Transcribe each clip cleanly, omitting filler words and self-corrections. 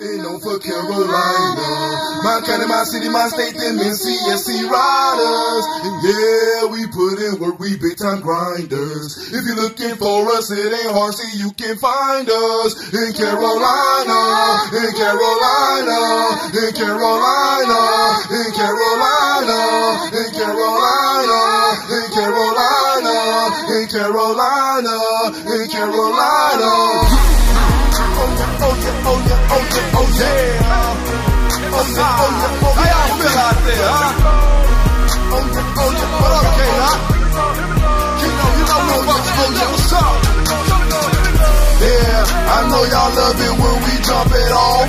been known for Carolina. My county, my city, my state, them NCSC riders. And yeah, we put in work, we big time grinders. If you're looking for us, it ain't hard, see you can find us. In Carolina, in Carolina, in Carolina, in Carolina, in Carolina, in Carolina, in Carolina, in Carolina. Oh yeah, oh yeah, oh yeah, oh yeah. Oh yeah, oh yeah, oh yeah. How y'all feel out there, huh? Oh yeah, oh yeah, what up, K-Hop? You know what's up, yeah, what's up? Yeah, I know y'all love it when we jump it off.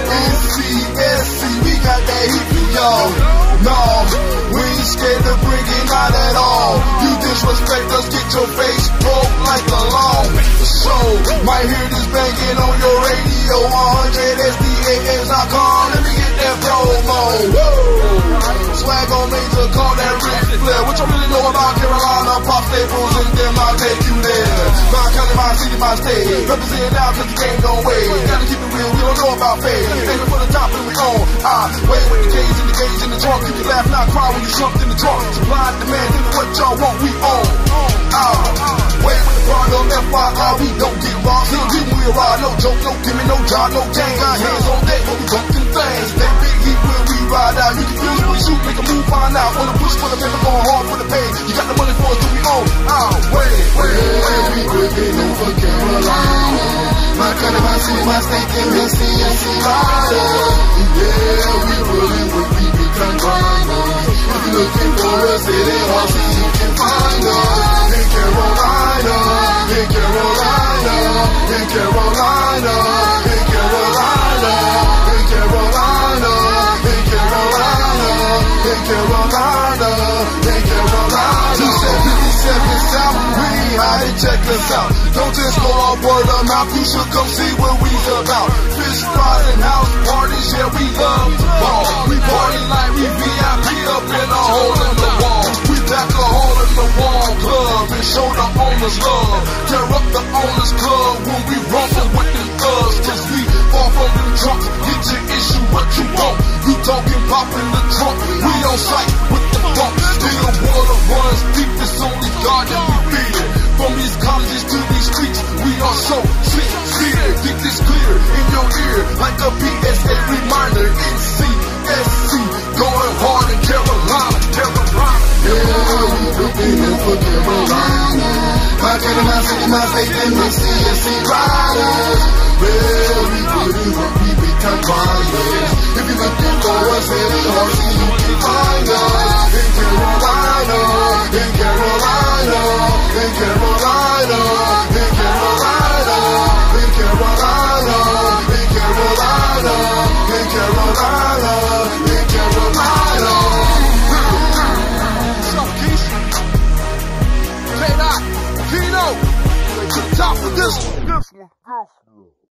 NCSC, we got that heat for y'all. No, we ain't scared to bring it, not at all. You disrespect us, get your face broke like a law. So, might hear this banging on your radio. 100 SDAS.com, let me get that promo. Woo! Swag on major, call that Ric Flair. What you really know about Carolina? Pop staples and them, I'll take you there. My county, my city, my state. Represent now cause the game don't wait. Gotta keep it real, we don't know about fame. Aiming for the top and we on. Wait with the gauge and the gauge in the trunk. You can laugh, not cry when you jumped in the trunk. Supply and demand, give me what y'all want, we on. Wait with the product, FYI, we don't get raw. Still people we ride, no joke, no gimme, no job, no gang. Got hands on deck, but we bumping things. That big heat when we ride out. You can feel when we shoot, make a move, find out. On the push for the paper, going hard for the pay. You got the money for us, do we own? Wait, we been over Carolina. My county, my city, my state, and NCSC riders. Yeah, we really would be big time grinders. If you're looking for us, it ain't hard, see you can find us. In Carolina, in Carolina, in Carolina, in Carolina, in Carolina, in Carolina, in Carolina, in Carolina. 277 South, we hide it, check us out. Don't just go off word of mouth, you should come see what we about. Fish fries and house parties, yeah, we love to ball. We party like we VIP up in a hole in the wall. We back a hole in the wall club and show the owners love. Tear up the owners club when we rumble with them thugs. Cause we far from them drunks, get your issue what you want. You talking pop in the trunk, we on sight with the bump. Still water runs deep, it's only God that we beat it. From these colleges to these streets, we are so sincere. Get this clear in your ear, like a PSA reminder. NCSC, going hard in Carolina, Carolina. Yeah, we been in for Carolina. My county, my city, my state, and NCSC riders. Well, we put in work, we big time grinders. If you're looking for us, it ain't hard, see you can find us. In Carolina, in Carolina, in Carolina, in Carolina, in Carolina, in Carolina, in Carolina, in Carolina. What's up, Keisha? J.cole, Kino, to the top of this one.